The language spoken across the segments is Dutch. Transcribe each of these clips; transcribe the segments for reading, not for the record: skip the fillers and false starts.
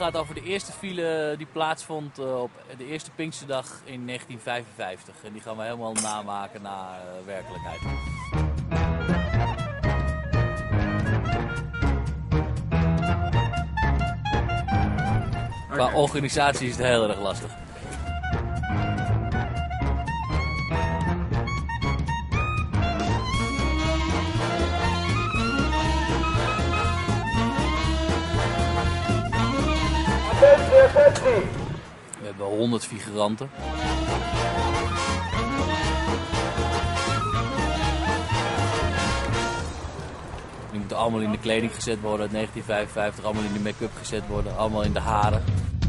gaat over de eerste file die plaatsvond op de eerste Pinksterdag in 1955. En die gaan we helemaal namaken naar werkelijkheid. Qua organisatie is het heel erg lastig. We hebben 100 figuranten. Die moeten allemaal in de kleding gezet worden uit 1955, allemaal in de make-up gezet worden, allemaal in de haren.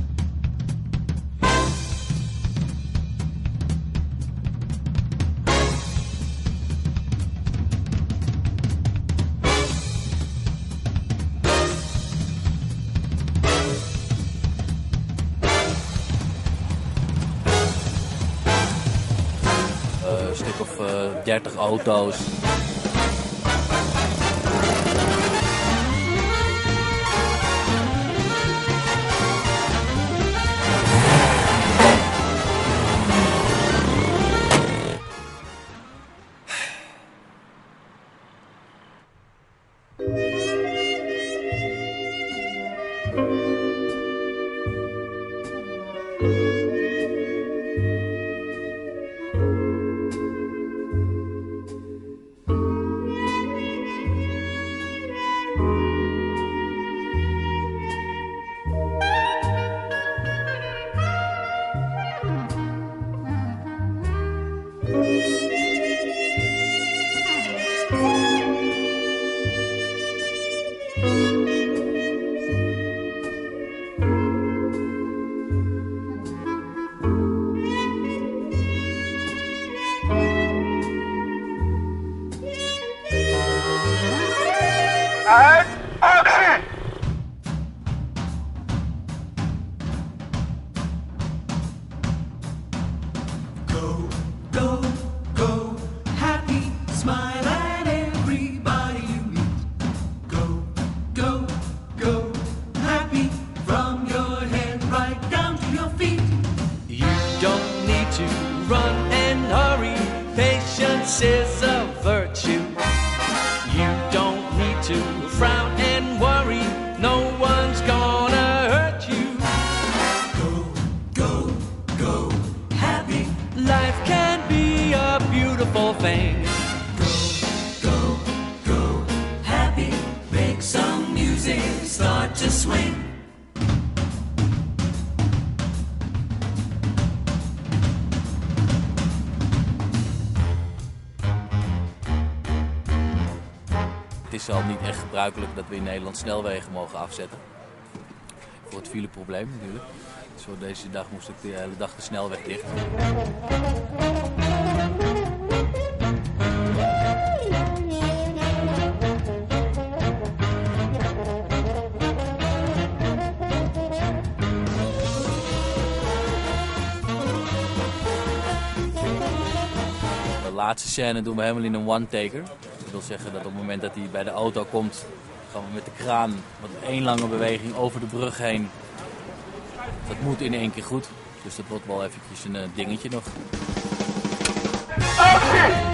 Een stuk of 30 auto's. Uit, actie! Go, go, go, happy, smile at everybody you meet. Go, go, go, happy, from your head right down to your feet. You don't need to run and hurry, patience is a virtue. You don't need to frown and worry, no one's gonna hurt you. Go, go, go, happy. Life can be a beautiful thing. Go, go, go, happy. Make some music, start to swing. Het is al niet echt gebruikelijk dat we in Nederland snelwegen mogen afzetten. Voor het fileprobleem natuurlijk. Dus voor deze dag moest ik de hele dag de snelweg dicht. De laatste scène doen we helemaal in een one-taker. Dat wil zeggen dat op het moment dat hij bij de auto komt, gaan we met de kraan met één lange beweging over de brug heen. Dat moet in één keer goed. Dus dat wordt wel eventjes een dingetje nog. Actie!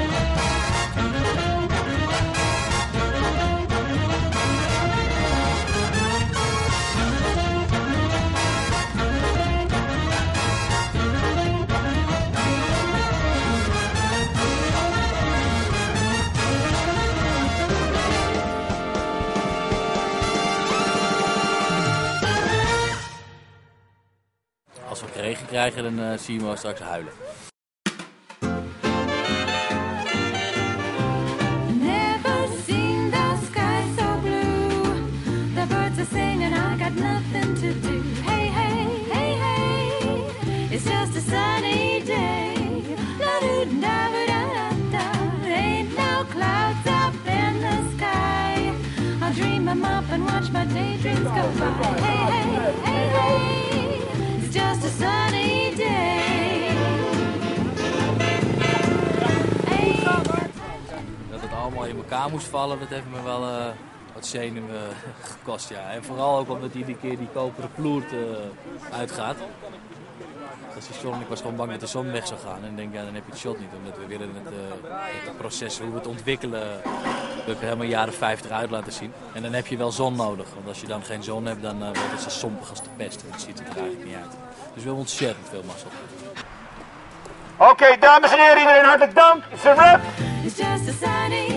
Als we regen krijgen, dan zien we straks huilen. Never seen the sky so blue. The birds are singing, I got nothing to do. Hey, hey, hey, hey, it's just a sunny day. La-doo-da-ba-da-da-da. Ain't no clouds up in the sky. I'll dream them up and watch my daydreams go by. Hey, hey, hey, hey, it's just a sunny day. Dat het allemaal in elkaar moest vallen, dat heeft me wel wat zenuwen gekost, ja. En vooral ook omdat iedere keer die koperen ploert uitgaat. Als die zon, ik was gewoon bang dat de zon weg zou gaan. En ik denk, ja, dan heb je het shot niet. Omdat we willen het proces, hoe we het ontwikkelen, wil ik er helemaal jaren 50 uit laten zien. En dan heb je wel zon nodig. Want als je dan geen zon hebt, dan wordt het zo sompig als de pest. En dan ziet het er eigenlijk niet uit. Dus we hebben ontzettend veel mazzel. Oké, dames en heren, iedereen hartelijk dank. It's a wrap. It's just a sunny